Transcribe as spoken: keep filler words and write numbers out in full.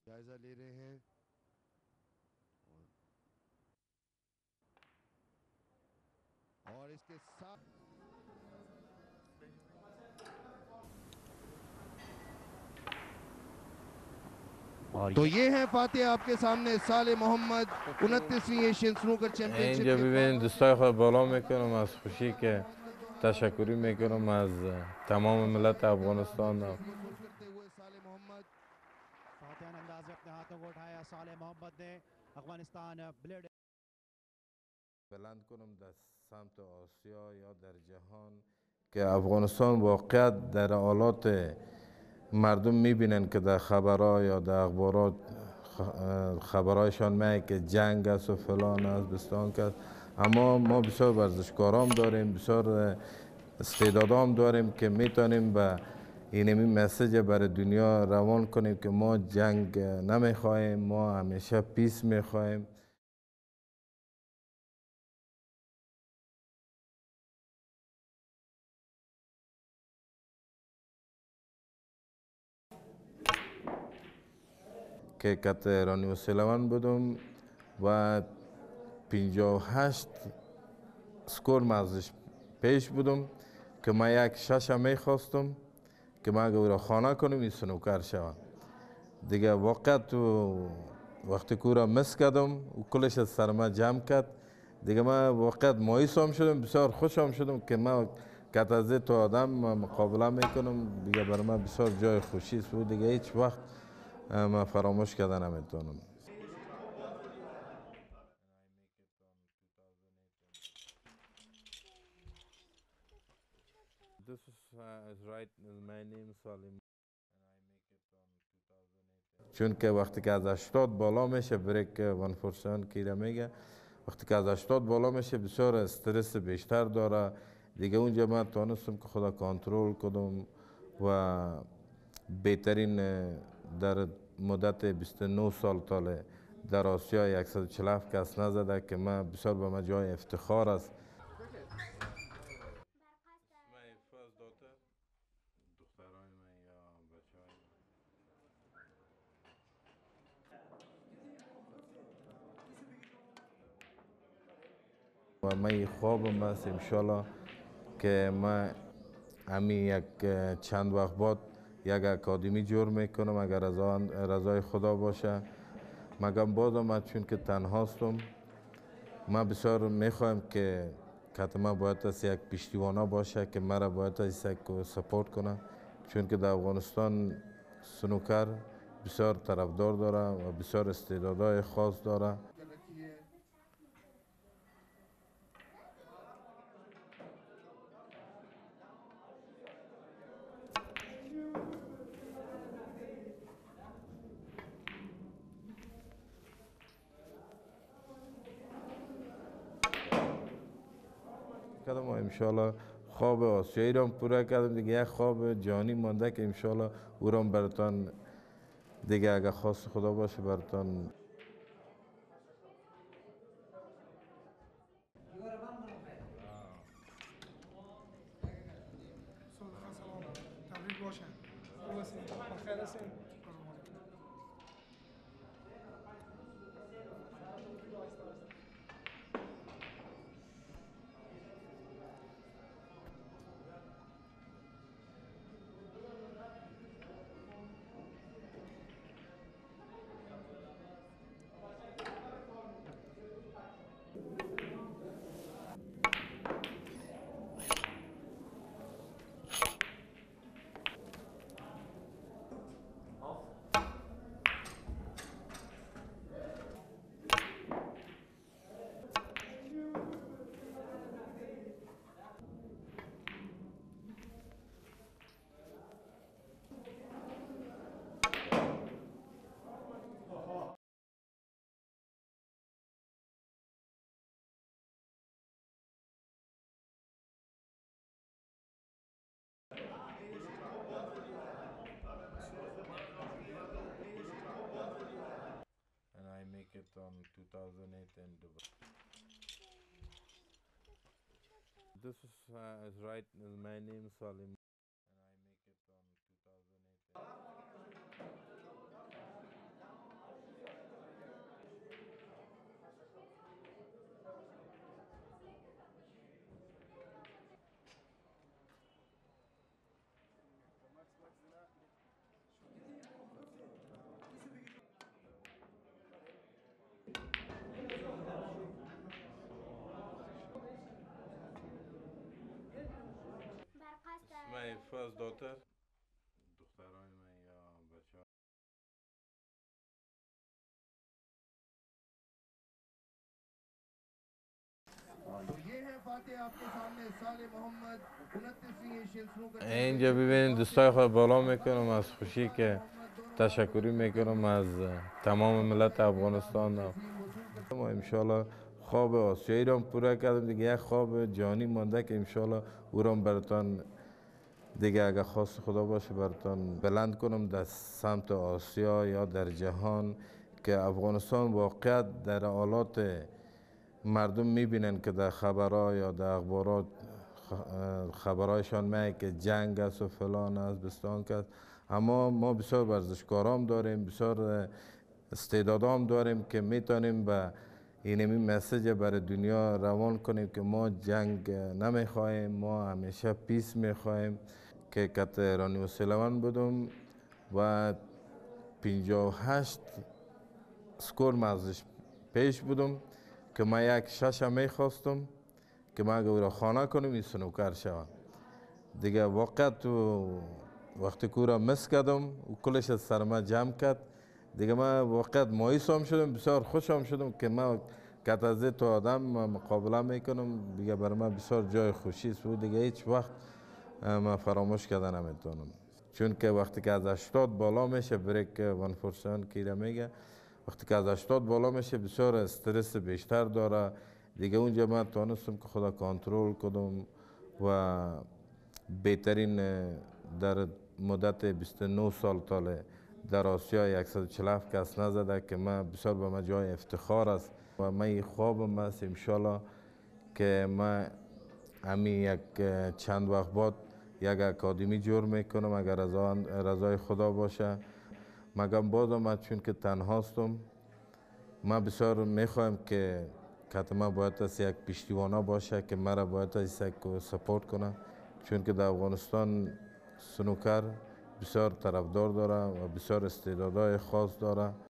जायजा ले रहे हैं और इसके साथ तो ये है फातिहा आपके सामने साले मोहम्मद उनतीसवीं एशियन स्नूकर चैंपियनशिप اینجا ببینید دوستای خود بالا میکنم از خوشی که تشکری میکنم از تمام ملت افغانستان फातिहा ने अंदाज अपने हाथों को उठाया साले मोहम्मद ने अफगानिस्तान ब्लेड بلند کنم در سمت آسیا یا در جهان که افغانستان واقعیت در حالات مردم میبینن که در خبرها یا در اخبارات خبرهایشان میگه که جنگ است و فلان است بستان است، اما ما بسیار ورزشکاران داریم، بسیار استعدادام داریم که میتونیم به اینمی مسیج برای دنیا روان کنیم که ما جنگ نمیخواهیم، ما همیشه پیس میخواهیم. که کت ایرانی و سیلوان بودم و پنجاه و هشت سکور مازش پیش بودم که ما یک شش میخواستم که ما اگه او را خانه کنیم این سنوکر شوم دیگه. واقعا تو وقتی که او را مس کردم و کلش از سر ما جمع کرد دیگه، ما واقعا مایوس هم شدم، بسیار خوش هم شدم که ما کت از تو آدم مقابله میکنم دیگه. برای من بسیار جای خوشی است و دیگه هیچ وقت ما فراموش کردن نمیتونم. This is, uh, is right, my name Salim. چون که وقتی که از هشتاد بالا میشه بریک ون فورسان کیره میگه، وقتی که از هشتاد بالا میشه بسیار استرس بیشتر داره دیگه. اونجا من توانستم که خدا کنترل کنم و بهترین در مدت بیست و نه سال تاله در آسیا صد و چهل و هفت کس نزده که من بسیار به من جای افتخار است. و من خوابم است انشالله که من همین یک چند وقت بعد یک اکادمی جور میکنم اگر رضای خدا باشه. مگم بازم چون که تنها هستم، من بسیار میخوایم که کتما باید از یک پشتیوانا باشه که مرا باید از یک سپورت کنه، چون که در افغانستان سنوکر بسیار طرفدار داره و بسیار استعدادهای خاص داره. کردم و انشالله خواب آسیایی را پورا کردم دیگه. یک خواب جانی مانده که انشالله او را براتان دیگه اگه خواست خدا باشه براتان and I make it on two thousand eight in Dubai. This is, uh, is right, my name Salim. And I make it on two thousand eight. از دختر دخترای من یا بچه तो ये है फातेह आपके सामने साले मोहम्मद उनतीसवीं Asian snooker اینجا ببینید دوستای خود بالا میکنم از خوشی که تشکری میکنم از تمام ملت افغانستان. ما انشالله خواب آسیایی را پورا کردیم دیگه، یک خواب جانی مانده که انشالله او را براتان دیگه اگر خواست خدا باشه براتان بلند کنم در سمت آسیا یا در جهان، که افغانستان واقعیت در حالات مردم میبینن که در خبرها یا در اخبارات خبرهایشان میگه که جنگ است و فلان است بستان است، اما ما بسیار ورزشکاران داریم، بسیار استعدادام داریم که میتونیم به اینمی مسیج برای دنیا روان کنیم که ما جنگ نمیخواهیم، ما همیشه پیس میخواهیم. که کت رانی و سیلوان بودم و پنجاه و هشت سکور مازش پیش بودم که ما یک شش میخواستم که ما اگر او را خانه کنیم این سنوکر شوم دیگه. واقعا تو وقتی که او را مس کردم و کلش از سر ما جمع کرد دیگه، ما واقعا مایوس هم شدم، بسیار خوش هم شدم که ما کت از تو آدم مقابله میکنم دیگه. برای من بسیار جای خوشی است و دیگه هیچ وقت ما فراموش کردن نمیتونم، چون که وقتی که از هشتاد بالا میشه بریک وان فورسان کیره میگه، وقتی که از هشتاد بالا میشه بسیار استرس بیشتر داره دیگه. اونجا من توانستم که خدا کنترل کنم و بهترین در مدت بیست و نه سال تاله در آسیا صد و چهل و هفت کس نزده که من بسیار به من جای افتخار است و من خوابم است انشالله که من همین یک چند وقت بعد یک اکادمی جور میکنم اگر رضای خدا باشه. مگم بازم چون که تنها هستم، من بسیار میخوایم که کتما باید از یک پشتیبانه باشه که مرا باید از یک سپورت کنه، چون که در افغانستان سنوکر بسیار طرفدار داره و بسیار استعدادهای خاص داره.